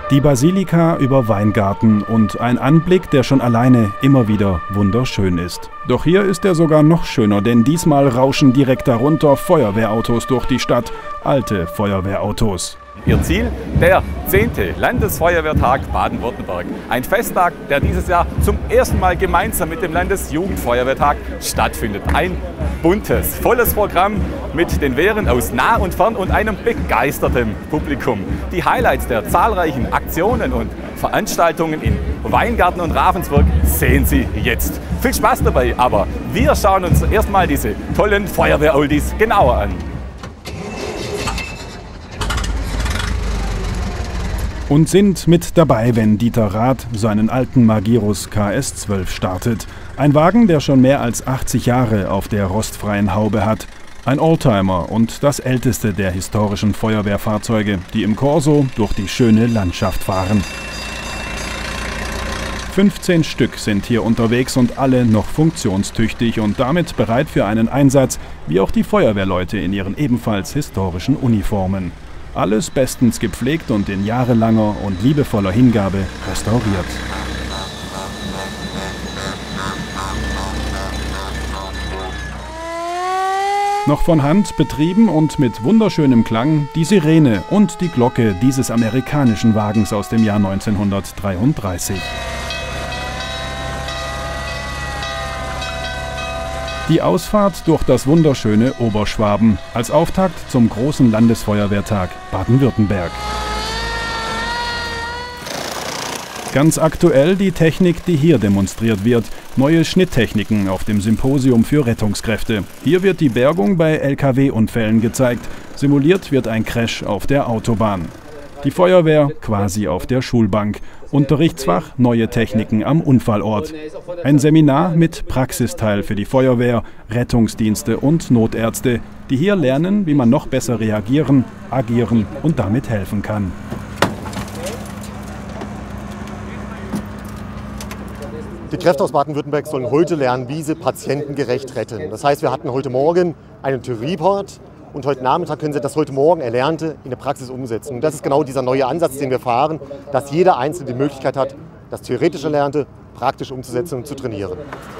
Die Basilika über Weingarten und ein Anblick, der schon alleine immer wieder wunderschön ist. Doch hier ist er sogar noch schöner, denn diesmal rauschen direkt darunter Feuerwehrautos durch die Stadt, alte Feuerwehrautos. Ihr Ziel? Der 10. Landesfeuerwehrtag Baden-Württemberg. Ein Festtag, der dieses Jahr zum ersten Mal gemeinsam mit dem Landesjugendfeuerwehrtag stattfindet. Ein buntes, volles Programm mit den Wehren aus nah und fern und einem begeisterten Publikum. Die Highlights der zahlreichen Aktionen und Veranstaltungen in Weingarten und Ravensburg sehen Sie jetzt. Viel Spaß dabei, aber wir schauen uns erstmal diese tollen Feuerwehr-Oldies genauer an. Und sind mit dabei, wenn Dieter Rath seinen alten Magirus KS12 startet. Ein Wagen, der schon mehr als 80 Jahre auf der rostfreien Haube hat. Ein Oldtimer und das älteste der historischen Feuerwehrfahrzeuge, die im Corso durch die schöne Landschaft fahren. 15 Stück sind hier unterwegs und alle noch funktionstüchtig und damit bereit für einen Einsatz, wie auch die Feuerwehrleute in ihren ebenfalls historischen Uniformen. Alles bestens gepflegt und in jahrelanger und liebevoller Hingabe restauriert. Noch von Hand betrieben und mit wunderschönem Klang die Sirene und die Glocke dieses amerikanischen Wagens aus dem Jahr 1933. Die Ausfahrt durch das wunderschöne Oberschwaben als Auftakt zum großen Landesfeuerwehrtag Baden-Württemberg. Ganz aktuell die Technik, die hier demonstriert wird. Neue Schnitttechniken auf dem Symposium für Rettungskräfte. Hier wird die Bergung bei Lkw-Unfällen gezeigt. Simuliert wird ein Crash auf der Autobahn. Die Feuerwehr quasi auf der Schulbank. Unterrichtsfach neue Techniken am Unfallort. Ein Seminar mit Praxisteil für die Feuerwehr, Rettungsdienste und Notärzte, die hier lernen, wie man noch besser reagieren, agieren und damit helfen kann. Die Kräfte aus Baden-Württemberg sollen heute lernen, wie sie Patienten gerecht retten. Das heißt, wir hatten heute Morgen einen Theoriepart. Und heute Nachmittag können Sie das heute Morgen Erlernte in der Praxis umsetzen. Und das ist genau dieser neue Ansatz, den wir fahren, dass jeder Einzelne die Möglichkeit hat, das theoretisch Erlernte praktisch umzusetzen und zu trainieren.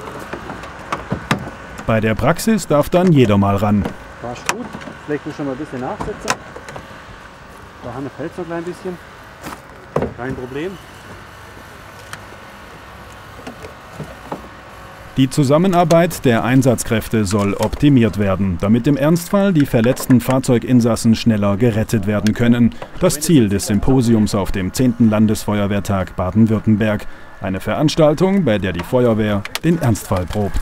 Bei der Praxis darf dann jeder mal ran. Passt gut. Vielleicht muss schon mal ein bisschen nachsetzen. Da haben wir fällt so ein klein bisschen. Kein Problem. Die Zusammenarbeit der Einsatzkräfte soll optimiert werden, damit im Ernstfall die verletzten Fahrzeuginsassen schneller gerettet werden können. Das Ziel des Symposiums auf dem 10. Landesfeuerwehrtag Baden-Württemberg. Eine Veranstaltung, bei der die Feuerwehr den Ernstfall probt.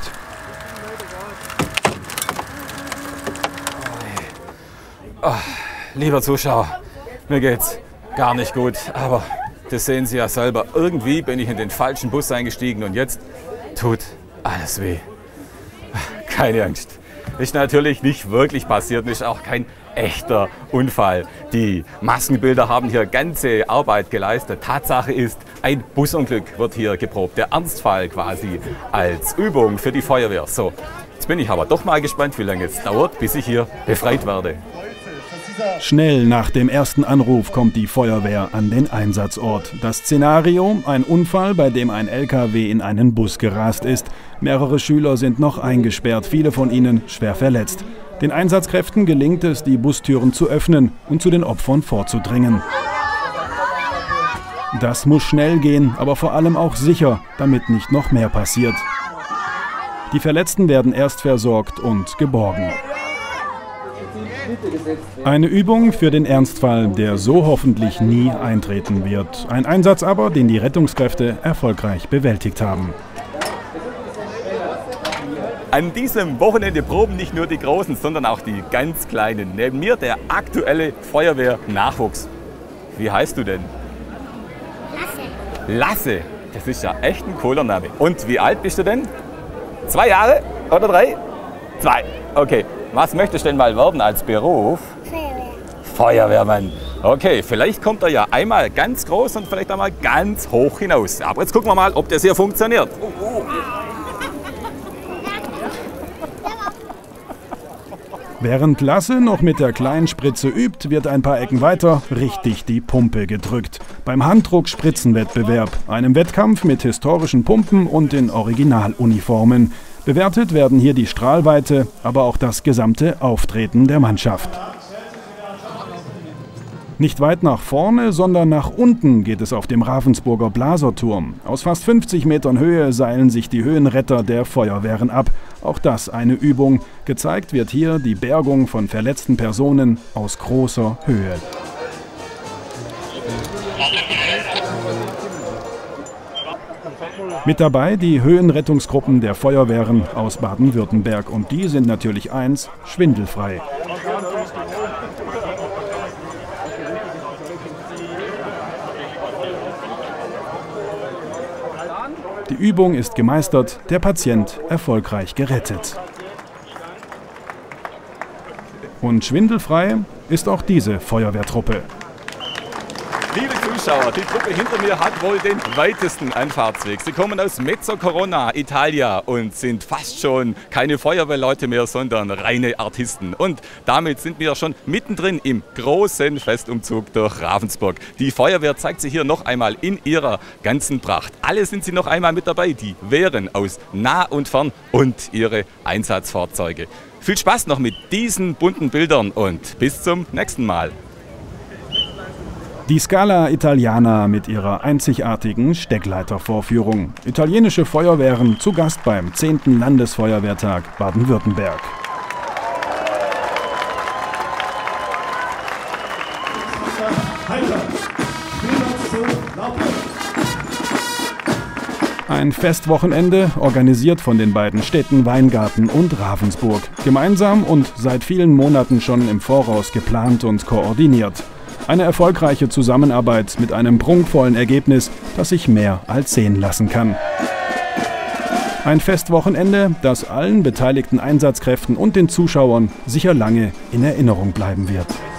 Oh, lieber Zuschauer, mir geht's gar nicht gut, aber das sehen Sie ja selber. Irgendwie bin ich in den falschen Bus eingestiegen und jetzt tut alles weh. Keine Angst. Ist natürlich nicht wirklich passiert und ist auch kein echter Unfall. Die Maskenbilder haben hier ganze Arbeit geleistet. Tatsache ist, ein Busunglück wird hier geprobt. Der Ernstfall quasi als Übung für die Feuerwehr. So, jetzt bin ich aber doch mal gespannt, wie lange es dauert, bis ich hier befreit werde. Schnell nach dem ersten Anruf kommt die Feuerwehr an den Einsatzort. Das Szenario: ein Unfall, bei dem ein LKW in einen Bus gerast ist. Mehrere Schüler sind noch eingesperrt, viele von ihnen schwer verletzt. Den Einsatzkräften gelingt es, die Bustüren zu öffnen und zu den Opfern vorzudringen. Das muss schnell gehen, aber vor allem auch sicher, damit nicht noch mehr passiert. Die Verletzten werden erst versorgt und geborgen. Eine Übung für den Ernstfall, der so hoffentlich nie eintreten wird. Ein Einsatz aber, den die Rettungskräfte erfolgreich bewältigt haben. An diesem Wochenende proben nicht nur die Großen, sondern auch die ganz Kleinen. Neben mir der aktuelle Feuerwehr-Nachwuchs. Wie heißt du denn? Lasse. Lasse, das ist ja echt ein cooler Name. Und wie alt bist du denn? 2 Jahre oder 3? 2, okay. Was möchtest du denn mal werden als Beruf? Feuerwehr. Feuerwehrmann. Okay, vielleicht kommt er ja einmal ganz groß und vielleicht einmal ganz hoch hinaus. Aber jetzt gucken wir mal, ob das hier funktioniert. Während Lasse noch mit der kleinen Spritze übt, wird ein paar Ecken weiter richtig die Pumpe gedrückt. beim Handdruck-Spritzenwettbewerb, einem Wettkampf mit historischen Pumpen und in Originaluniformen. Bewertet werden hier die Strahlweite, aber auch das gesamte Auftreten der Mannschaft. Nicht weit nach vorne, sondern nach unten geht es auf dem Ravensburger Blaserturm. Aus fast 50 Metern Höhe seilen sich die Höhenretter der Feuerwehren ab. Auch das eine Übung. Gezeigt wird hier die Bergung von verletzten Personen aus großer Höhe. Mit dabei die Höhenrettungsgruppen der Feuerwehren aus Baden-Württemberg. Und die sind natürlich eins: schwindelfrei. Die Übung ist gemeistert, der Patient erfolgreich gerettet. Und schwindelfrei ist auch diese Feuerwehrtruppe. Liebe Zuschauer, die Truppe hinter mir hat wohl den weitesten Anfahrtsweg. Sie kommen aus Mezzocorona, Italia, und sind fast schon keine Feuerwehrleute mehr, sondern reine Artisten. Und damit sind wir schon mittendrin im großen Festumzug durch Ravensburg. Die Feuerwehr zeigt sich hier noch einmal in ihrer ganzen Pracht. Alle sind sie noch einmal mit dabei, die Wehren aus nah und fern und ihre Einsatzfahrzeuge. Viel Spaß noch mit diesen bunten Bildern und bis zum nächsten Mal. Die Scala Italiana mit ihrer einzigartigen Steckleitervorführung. Italienische Feuerwehren zu Gast beim 10. Landesfeuerwehrtag Baden-Württemberg. Ein Festwochenende, organisiert von den beiden Städten Weingarten und Ravensburg. Gemeinsam und seit vielen Monaten schon im Voraus geplant und koordiniert. Eine erfolgreiche Zusammenarbeit mit einem prunkvollen Ergebnis, das sich mehr als sehen lassen kann. Ein Festwochenende, das allen beteiligten Einsatzkräften und den Zuschauern sicher lange in Erinnerung bleiben wird.